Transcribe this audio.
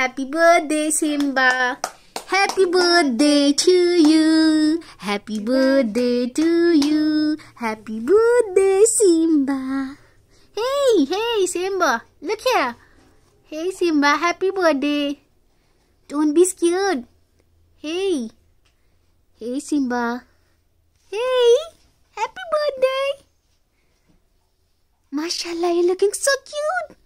Happy birthday, Simba. Happy birthday to you. Happy birthday to you. Happy birthday, Simba. Hey, Simba. Look here. Hey, Simba. Happy birthday. Don't be scared. Hey, Simba. Hey, happy birthday. Mashallah, you're looking so cute.